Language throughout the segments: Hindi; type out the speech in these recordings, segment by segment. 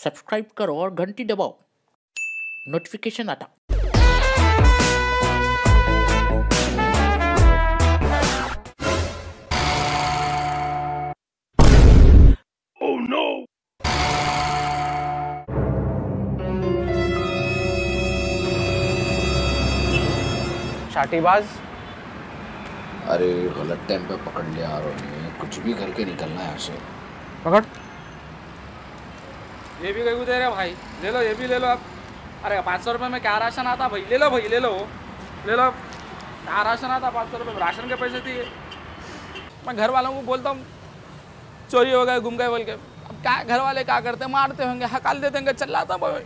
सब्सक्राइब करो और घंटी दबाओ, नोटिफिकेशन आता। Oh no! शाटीबाज। अरे गलत टाइम पे पकड़ लिया यार, कुछ भी करके निकलना है यहाँ से। पकड़। ये भी कहीं दे रहे भाई, ले लो, ये भी ले लो आप। अरे 500 रुपये में क्या राशन आता भाई, ले लो भाई, ले लो ले लो। क्या राशन आता 500 रुपये में, राशन के पैसे दिए। मैं घर वालों को बोलता हूँ चोरी हो गए, गुम गए बोल के। अब क्या घर वाले क्या करते, मारते होंगे, हकाल देते होंगे, चिल्लाता भाई।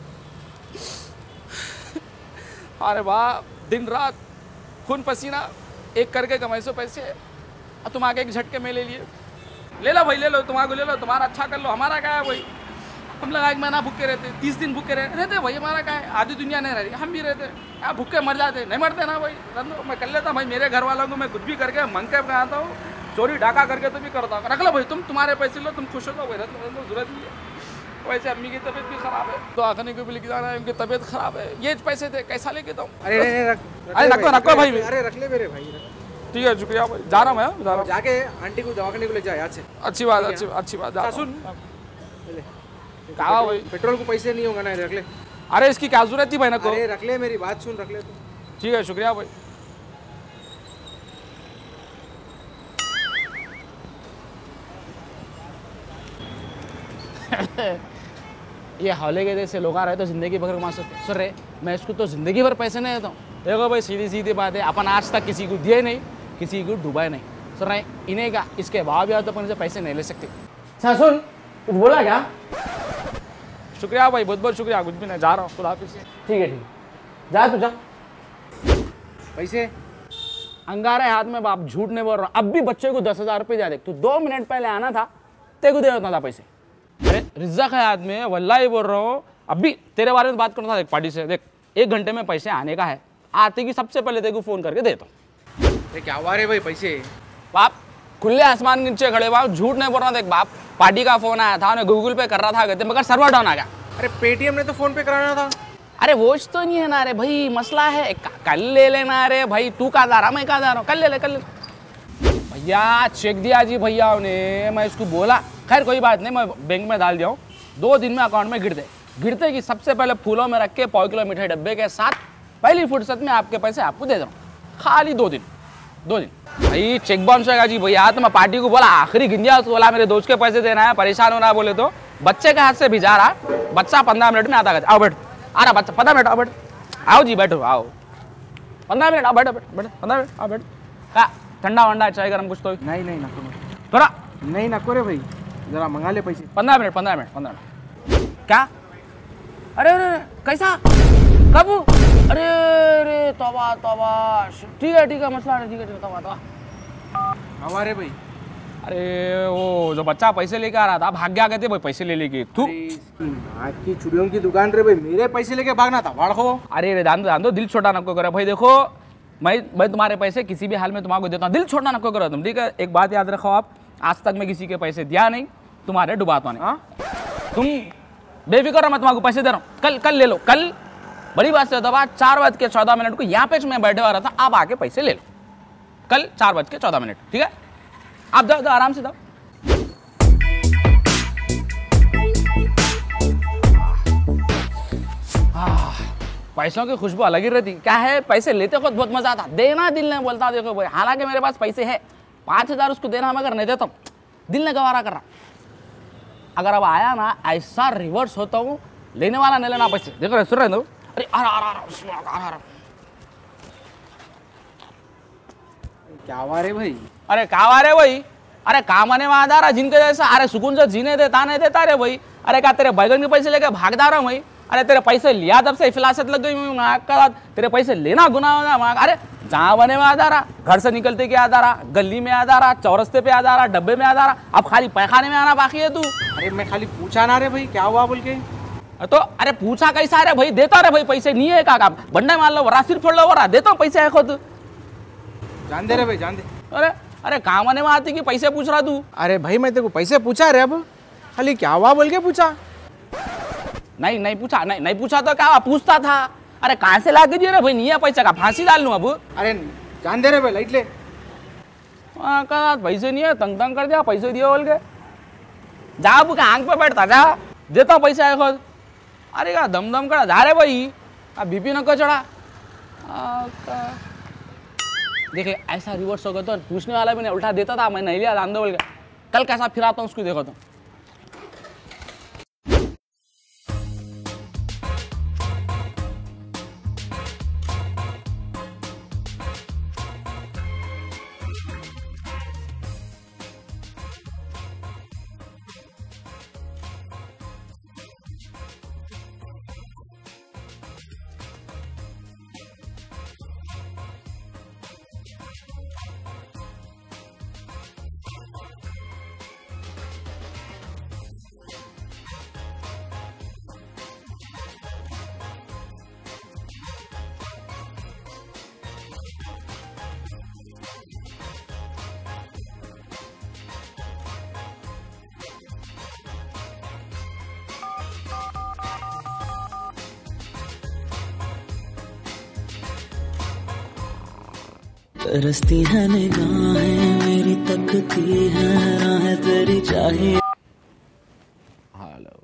अरे वाह, दिन रात खून पसीना एक करके कमाई सो पैसे, और तुम आके एक झटके में ले लिए। ले लो भाई, ले लो, तुम्हारा ले लो, तुम्हारा अच्छा कर लो, हमारा क्या है भाई। हम लोग एक महीना भूखे रहते, 30 दिन भूखे रहते भाई, हमारा क्या है। आधी दुनिया नहीं रह रही, हम भी रहते यार, भूखे मर जाते, नहीं मरते ना भाई। मैं कर लेता भाई, मेरे घर वालों को मैं कुछ भी करके मंग के आता हूँ, चोरी डाका करके तो भी करता हूँ। रख लो भाई, तुम्हारे पैसे लो, तुम खुश हो जाओ भाई, जरूरत नहीं है। वैसे अम्मी की तबीयत भी खराब है, तो आखने को भी लेके जाना है, उनकी तबीयत खराब है। ये पैसे थे, कैसा लेके दो। अरे रखो भाई, अरे रख ले मेरे भाई। ठीक है, शुक्रिया भाई, जा रहा हूँ मैं, जा रहा हूँ। जाके आंटी को दवाखाने को ले जाए आज से। अच्छी बात, अच्छी बात। सुन, कहा भाई, पेट्रोल को पैसे नहीं होगा ना, रख ले। अरे इसकी क्या जरूरत थी भाई ना को। अरे रख ले, मेरी बात सुन, रख ले तू। ठीक है, शुक्रिया भाई। ये हौले के जैसे लोग आ रहे तो जिंदगी भर कमा सकते। सुन रहे, मैं इसको तो जिंदगी भर पैसे नहीं देता हूँ। देखो भाई, सीधी सीधी बात है, अपन आज तक किसी को दिए नहीं, किसी को डुबाए नहीं। सुन रहे, इन्हें का इसके भाव या तो अपन से पैसे नहीं ले सकते। अच्छा सुन, कुछ बोला क्या? शुक्रिया भाई, बहुत बहुत शुक्रिया। कुछ भी नहीं, जा रहा हूँ, खुदा हाफिज़। ठीक है, जा तू जा। पैसे अंगारे हाथ में बाप, झूठ नहीं बोल रहा। अब भी बच्चे को 10,000 रुपये जा दे। तू 2 मिनट पहले आना था, तेरे को दे देता था पैसे। अरे रिज्जा के हाथ में, वल्लाही बोल रहा हूँ। अभी तेरे बारे में बात करना था एक पार्टी से। देख, 1 घंटे में पैसे आने का है, आते की सबसे पहले तेरे को फ़ोन करके देता हूँ। क्या हुआ रे भाई पैसे? बाप खुले आसमान के नीचे खड़े बाप, झूठ नहीं बोल रहा। देख बाप, पार्टी का फोन आया था, उन्हें गूगल पे कर रहा था, कहते मगर सर्वर डाउन आ गया। अरे पेटीएम ने तो फोन पे कराना था। अरे वो तो नहीं है ना रे भाई, मसला है, कल ले लेना रे भाई। तू कहाँ जा रहा, मैं कहाँ जा रहा हूँ, कल ले ले। भैया चेक दिया जी भैया ने, मैं इसको बोला, खैर कोई बात नहीं, मैं बैंक में डाल दिया हूँ। 2 दिन में अकाउंट में गिरते कि सबसे पहले फूलों में रख के 1 किलो मीठे डब्बे के साथ पहली फुर्सत में आपके पैसे आपको दे दूँ। खाली 2 दिन भाई चेक बाउंस होगा जी भैया। तो मैं पार्टी को बोला, आखिरी गिंजा उसको बोला मेरे दोस्त के पैसे देना है, परेशान होना बोले तो बच्चे के हाथ से भिजा रहा। बच्चा 15 मिनट में आता है। आओ बैठ, आ रहा बच्चा, 15 मिनट, आओ बैठ, आओ जी बैठो, आओ 15 मिनट, आओ बैठो, 15 मिनट, आओ बैठ। क्या ठंडा वंडा चाय गरम कुछ तो नहीं नको थोड़ा नहीं, नको रे भाई, जरा मंगा ले पैसे। 15 मिनट। क्या? अरे कैसा, कब? अरे तौबा। ठीक है, मसला नहीं, ठीक है, तौबा। हमारे भाई, अरे वो जो बच्चा पैसे लेके आ रहा था, भाग गया, कहते भाई पैसे ले लेके। तू आज की चूड़ियों की दुकान रे भाई, मेरे पैसे लेके भागना था वाड़ो। अरे दान दो, दिल छोटा नको करो भाई। देखो मैं तुम्हारे पैसे किसी भी हाल में तुम्हारे देता हूँ, दिल छोटा नको करो तुम, ठीक है। एक बात याद रखो आप, आज तक मैं किसी के पैसे दिया नहीं, तुम्हारे डुबाता नहीं। तुम बेफिक्र, मैं तुम्हारे पैसे दे रहा हूँ, कल ले लो। कल बड़ी बात से दबा 4:14 को यहाँ पे मैं बैठे हुआ रहा था, आप आके पैसे ले लो। कल 4:14, ठीक है। आप जाओ आराम से जाओ। पैसों की खुशबू अलग ही रहती। क्या है, पैसे लेते खुद बहुत मजा आता, देना दिल नहीं बोलता। देखो भाई, हालांकि मेरे पास पैसे है, 5,000 उसको देना मगर नहीं देता हूँ, दिल ने गवारा कर रहा। अगर अब आया ना, ऐसा रिवर्स होता हूँ, लेने वाला नहीं लेना पैसे। देखो सुन रहे हो, अरे आ क्या हुआ रे भाई? अरे कावा रे भाई, अरे कामने में आधा रहा जिनके जैसा। अरे सुकून से जीने देता नहीं देता रे भाई। अरे क्या तेरे बैगन के पैसे लेके भागदा रहा भाई? अरे तेरे पैसे लिया तब से इफलासत लग गई, तेरे पैसे लेना गुनाह होगा। अरे जहाँ बने में आधा रहा, घर से निकलते के आधा रहा, गली में आधा रहा, चौरस्ते पे आधा रहा, डब्बे में आधा रहा, अब खाली पैखाने में आना बाकी है तू। अरे मैं खाली पूछा ना रे भाई, क्या हुआ बोल के। तो अरे पूछा कैसा रे भाई, देता रे भाई पैसे, नहीं है का काम, बंडे मार लो वरा, सिर फोड़ लो वरा, देता हूँ पैसे है खुद। जान दे रे भाई, जान दे। अरे अरे काम आने में आती कि पैसे पूछ रहा तू? अरे भाई मैं तेरे को पैसे पूछा रे, अब खाली क्या हुआ बोल के पूछा। नहीं नहीं पूछा, नहीं पूछा तो क्या पूछता था। अरे कहाँ से ला के दिए रे भाई, नहीं है पैसा का फांसी डाल लूँ अब। अरे जान दे रे भाई, लाइट ले। का पैसे नहीं है, तंग तंग कर दिया, पैसे दिए बोल के। जा अब आंख पे बैठता जा, देता हूँ पैसा है खुद। अरे का दम दम करा जा रे भाई, अब बीपी न को चढ़ा। देख ले ऐसा रिवर्स होगा तो पूछने वाला भी नहीं, उल्टा देता था, मैं नहीं लिया दान दो बोल के। कल कैसा फिराता हूँ उसको देखो तो। तरसती है निगाहें मेरी, तकती है राहें तेरी चाहिए। हेलो,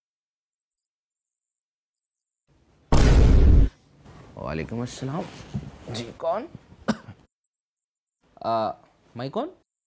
वालेकुम अस्सलाम जी। कौन? मैं कौन?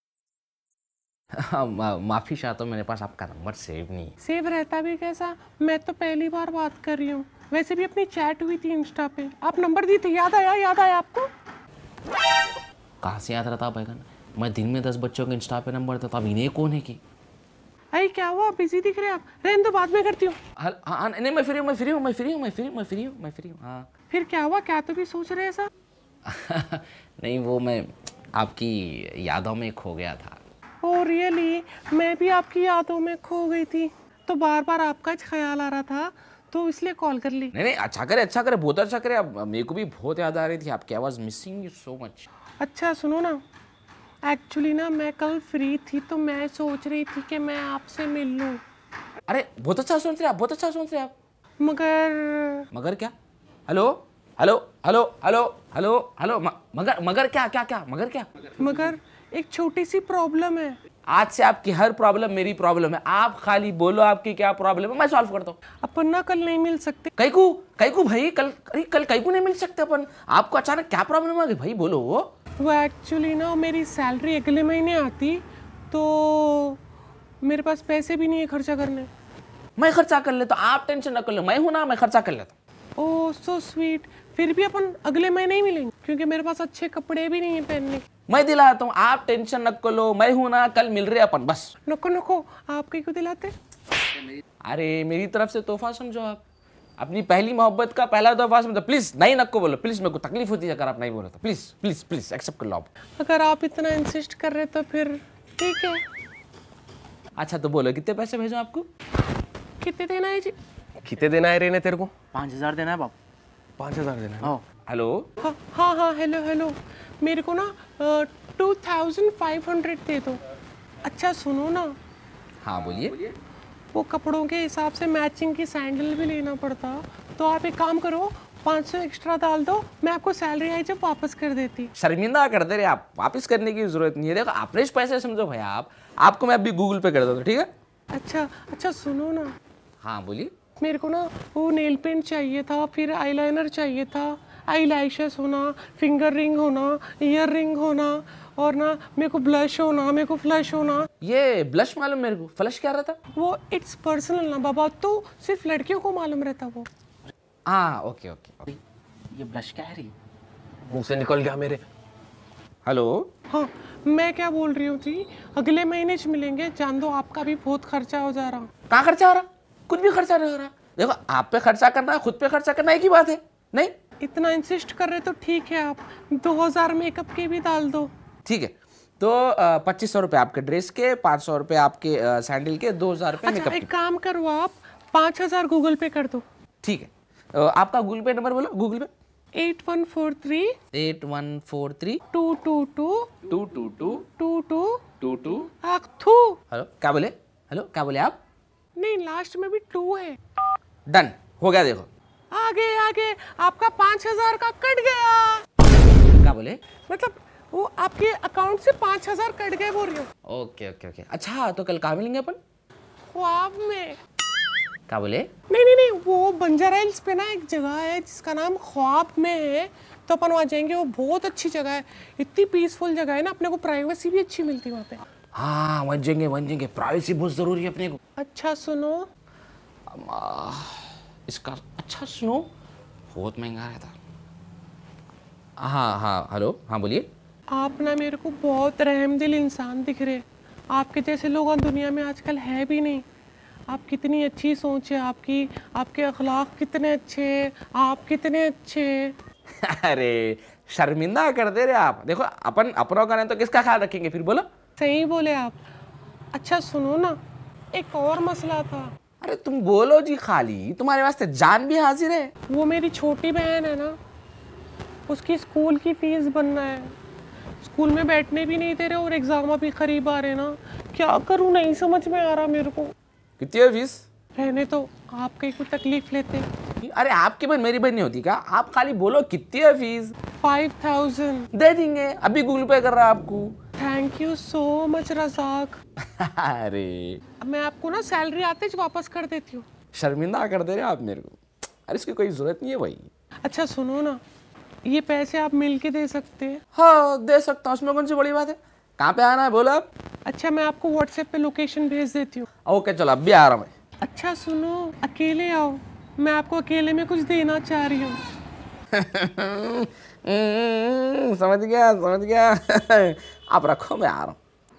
माफी चाहता हूँ, मेरे पास आपका नंबर सेव नहीं। सेव रहता भी कैसा, मैं तो पहली बार बात कर रही हूँ। वैसे भी अपनी चैट हुई थी इंस्टा पे, आप नंबर दी थी, याद आया आपको? कहाँ से याद रहता बैगन? मैं दिन में 10 बच्चों के इंस्टा पे नंबर देता, अब इन्हें कौन है कि? अरे क्या हुआ, बिजी दिख रहे आप? रहने दो, बाद में करती हूँ। हाँ नहीं, मैं फ्री हूँ। हाँ फिर क्या हुआ, क्या तो भी सोच रहे ऐसा? नहीं वो मैं आपकी यादों में खो गया था। Oh really? मैं भी आपकी यादों में खो गई थी, तो बार बार आपका ख्याल आ रहा था, तो इसलिए कॉल कर ली। नहीं अच्छा करे, बहुत अच्छा करे। अब मेरे को भी बहुत याद आ रही थी आपकी आवाज़, मिसिंग यू सो मच। अच्छा सुनो ना, एक्चुअली ना मैं कल फ्री थी, तो मैं सोच रही थी कि मैं आपसे मिल लूँ। अरे बहुत अच्छा सोच रहे आप, मगर क्या? हेलो, मगर एक छोटी सी प्रॉब्लम है। आज से आपकी हर प्रॉब्लम मेरी प्रॉब्लम है, आप खाली बोलो आपकी क्या प्रॉब्लम है, मैं सॉल्व करता हूँ। अपन ना कल नहीं मिल सकते। कई को भाई, कल कई को नहीं मिल सकते अपन। आपको अचानक क्या प्रॉब्लम आ गई भाई, बोलो। वो एक्चुअली ना मेरी सैलरी अगले महीने आती, तो मेरे पास पैसे भी नहीं है खर्चा करने। मैं खर्चा कर लेता, आप टेंशन न कर लो, मैं हूं ना, मैं खर्चा कर लेता। Oh so sweet. फिर भी अपन अगले महीने ही मिलेंगे, क्योंकि मेरे पास अच्छे कपड़े भी नहीं है पहनने। मैं दिलाता हूँ, आप टेंशन न कर लो, मैं हूं ना, कल मिल रहे अपन बस। नको, आप क्यों दिलाते? अरे मेरी तरफ से तोहफा समझो, आप अपनी पहली मोहब्बत का पहला तोहफा समझो। प्लीज नहीं नको बोलो, प्लीज, मेरे को तकलीफ होती है अगर आप नहीं बोलो तो। प्लीज एक्सेप्ट कर लो आप। अगर आप इतना इंसिस्ट कर रहे तो फिर ठीक है। अच्छा तो बोलो कितने पैसे भेजो आपको? कितने देना है जी? कितने देना है रेने तेरे को? 5000 देना है बाप। 5000 देना है। हाँ हेलो, हाँ हेलो, मेरे को ना 2500 दे दो। अच्छा सुनो ना, हाँ बोलिए। वो कपड़ों के हिसाब से मैचिंग की सैंडल भी लेना पड़ता, तो आप एक काम करो, 500 एक्स्ट्रा डाल दो, मैं आपको सैलरी आई जब वापस कर देती। शर्मिंदा कर दे रहे आप, वापस करने की जरूरत नहीं है। देखो आपने इस पैसे समझो भैया, आपको मैं अभी गूगल पे कर देता हूँ, ठीक है? अच्छा सुनो ना, हाँ बोलिए। मेरे को ना वो नेल पेंट चाहिए था, फिर आईलाइनर चाहिए था, आई लैशेस होना, फिंगर रिंग होना, ईयर रिंग होना, और ना मेरे को ब्लश होना, मेरे को फ्लश होना। ये ब्लश मालूम मेरे को, फ्लश क्या रहता? वो इट्स पर्सनल ना बाबा, तो सिर्फ लड़कियों को मालूम रहता वो। हाँ ओके। ये ब्लश क्या है रे? मुंह से निकल गया मेरे। हेलो, हाँ मैं क्या बोल रही हूँ थी, अगले महीने च मिलेंगे, जान दो आपका भी बहुत खर्चा हो जा रहा। कहाँ खर्चा हो रहा? कुछ भी खर्चा नहीं हो रहा। देखो आप पे खर्चा करना है, खुद पे खर्चा करना एक ही बात है। नहीं इतना इंसिस्ट कर रहे तो ठीक है, आप 2000 मेकअप के भी डाल दो। ठीक है, तो 2500 रुपये आपके ड्रेस के, 500 रुपये आपके सैंडल के, 2000 रुपये अच्छा मेकअप एक के। काम करो, आप 5000 गूगल पे कर दो। ठीक है, आपका गूगल पे नंबर बोलो। गूगल पे 8143 8143 222 222 22 22। आख थू। हेलो क्या बोले? हेलो क्या बोले आप? नहीं लास्ट में भी 2 है। डन हो गया। देखो आगे आगे आपका 5,000 का कट गया। क्या बोले? मतलब वो आपके अकाउंट से 5,000 कट गए बोल रही हूँ। Okay okay okay. अच्छा तो कल कहाँ मिलेंगे अपन? ख्वाब में। क्या बोले? नहीं, वो बंजारा हिल्स पे ना एक जगह है जिसका नाम ख्वाब में है, तो अपन वहाँ जाएंगे। वो बहुत अच्छी जगह है, इतनी पीसफुल जगह है ना, अपने को प्राइवेसी भी अच्छी मिलती है वहाँ पे। हाँ वन जाएंगे, प्राइवेसी बहुत जरूरी है अपने को। अच्छा सुनो, इसका अच्छा सुनो, बहुत महंगा रहता। हाँ हेलो, हाँ बोलिए। आप ना मेरे को बहुत रहमदिल इंसान दिख रहे। आपके जैसे लोग दुनिया में आजकल है भी नहीं। आप कितनी अच्छी सोच है आपकी, आपके अखलाक कितने अच्छे, आप कितने अच्छे। अरे शर्मिंदा कर दे रहे आप। देखो अपन अपनों का नहीं तो किसका ख्याल रखेंगे फिर, बोलो। सही बोले आप। अच्छा सुनो ना, एक और मसला था। अरे तुम बोलो जी, खाली तुम्हारे वास्ते जान भी हाजिर है। वो मेरी छोटी बहन है ना, उसकी स्कूल की फीस बनना है। स्कूल में बैठने भी नहीं दे रहे और एग्जाम भी करीब आ रहे ना, क्या करूँ नहीं समझ में आ रहा मेरे को। कितनी है फीस? रहने तो आप कहीं कोई तकलीफ लेते। अरे आपकी बहन मेरी बहन नहीं होती क्या? आप खाली बोलो कितनी है फीस। 5,000 दे देंगे, अभी गूगल पे कर रहा है आपको। Thank you so much Razak. अरे अब मैं आपको ना सैलरी आते ही वापस कर देती हूँ। शर्मिंदा कर दे रहे आप मेरे को। अरे इसकी कोई जरूरत नहीं है भाई। अच्छा सुनो ना, ये पैसे आप मिल के दे सकते हैं? हाँ दे सकता हूँ, उसमें कौन सी बड़ी बात है। कहाँ पे आना है बोलो आप। अच्छा मैं आपको व्हाट्सएप पे लोकेशन भेज देती हूँ। ओके चलो, अब भी आ रहा हूँ मैं। अच्छा सुनो, अकेले आओ, मैं आपको अकेले में कुछ देना चाह रही हूँ। समझ गया आप रखो, मैं आ रहा हूँ।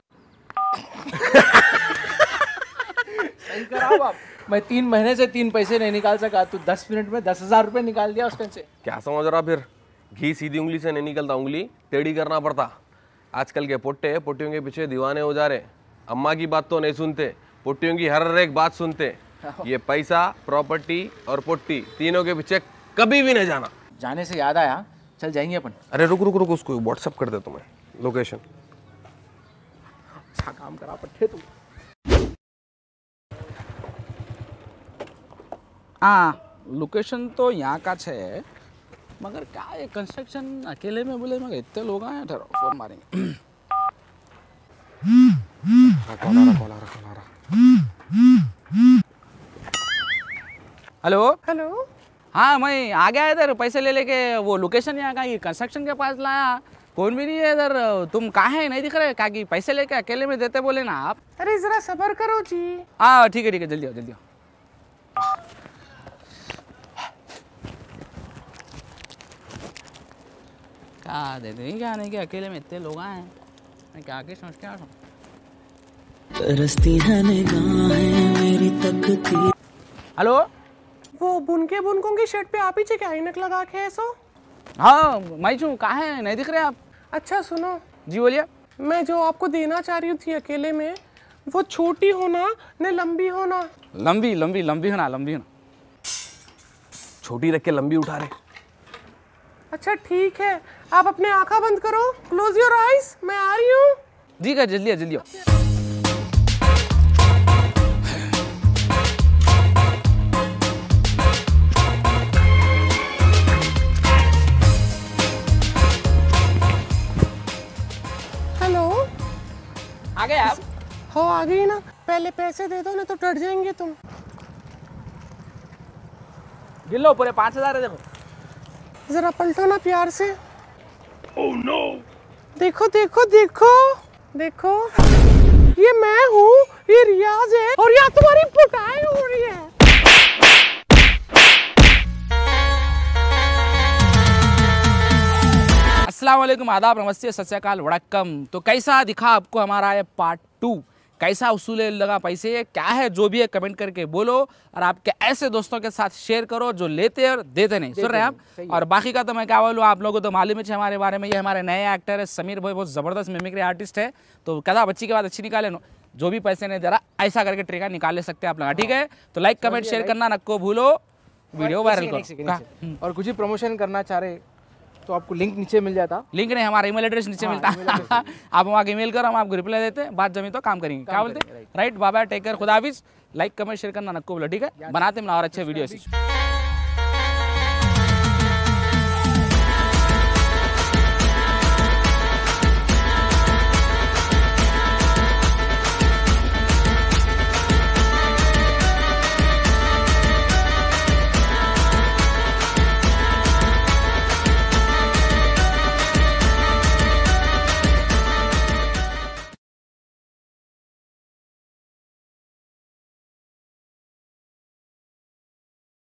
सही करा आप। मैं 3 महीने से 3 पैसे नहीं निकाल सका, तू 10 मिनट में 10,000 रुपये निकाल दिया उसके से। क्या समझ रहा फिर? घी सीधी उंगली से नहीं निकलता, उंगली टेढ़ी करना पड़ता। आजकल के पोट्टे पोटियों के पीछे दीवाने हो जा रहे। अम्मा की बात तो नहीं सुनते, पोटियों की हर एक बात सुनते। ये पैसा, प्रॉपर्टी और पोट्टी तीनों के पीछे कभी भी नहीं जाना। जाने से याद आया, चल जाएंगे अपन। अरे रुक उसको व्हाट्सअप कर दे तुम्हें लोकेशन। अच्छा काम करा पट्टे तू। हाँ लोकेशन तो यहाँ का है, मगर क्या ये कंस्ट्रक्शन अकेले में बोले, मगर इतने लोग आए हैं। ठहरो फोन मारेंगे। कॉल आ रहा। हेलो हेलो, हाँ मैं आ गया इधर पैसे ले लेके। वो लोकेशन यहाँ का, ये कंस्ट्रक्शन के पास लाया, कौन भी नहीं है इधर। तुम कहाँ है, नहीं दिख रहे क्या? कि पैसे लेके अकेले में देते बोले ना आप। अरे जरा सब्र करो जी। हाँ ठीक है जल्दी आओ। क्या दे दें, क्या नहीं, कि अकेले में इतने लोग आए हैं, मैं क्या आगे सोच के आ रहा हूँ। तरसती है निगाहें मेरी तकती। हेलो, वो बुनकों की शर्ट पे आप ही क्या ऐनक लगा के है सो? हाँ मैं छू, कहाँ है, नहीं दिख रहे आप। अच्छा सुनो, जी बोलिए। मैं जो आपको देना चाह रही थी अकेले में, वो छोटी होना न लंबी होना। लंबी होना। छोटी रख के लंबी उठा रहे। अच्छा ठीक है, आप अपने आंखें बंद करो, क्लोज योर आइज, मैं आ रही हूँ। ठीक है जल्दी आओ। हेलो, आ गए आप? हो आ गई ना। पहले पैसे दे दो, नहीं तो डर जाएंगे तुम। गिन लो, पूरे 5,000 है देखो। जरा पलटो ना प्यार से। Oh no! देखो, ये मैं हूँ, ये रियाज है, और यहाँ तुम्हारी पुटाई हो रही है। अस्सलाम वालेकुम, आदाब, नमस्ते, सत श्री अकाल, वड़क्कम। तो कैसा दिखा आपको हमारा ये पार्ट 2? कैसा उसूल लगा पैसे, क्या है जो भी है कमेंट करके बोलो, और आपके ऐसे दोस्तों के साथ शेयर करो जो लेते और देते नहीं। सुन रहे हैं आप? और बाकी का तो मैं क्या बोलूँ, आप लोगों को तो मालूम है हमारे बारे में। ये हमारे नए एक्टर है समीर भाई, बहुत ज़बरदस्त मिमिक्री आर्टिस्ट है। तो कदा बच्ची के बाद अच्छी निकाले नो, जो भी पैसे नहीं दे रहा ऐसा करके ट्रिका निकाल ले सकते हैं आप लोग। ठीक है, तो लाइक कमेंट शेयर करना नको भूलो, वीडियो वायरल करो। और कुछ ही प्रमोशन करना चाह रहे तो आपको लिंक नीचे मिल जाता। लिंक नहीं, हमारा ईमेल एड्रेस नीचे मिलता है। आप वहाँ ईमेल करो, हम आपको रिप्लाई देते हैं, बात जमी तो काम करेंगे। क्या बोलते हैं? राइट, बाबा, टेक केयर, खुदा हाफिज़। लाइक कमेंट शेयर करना नक्को बोलो, ठीक है? बनाते हैं और अच्छे वीडियो।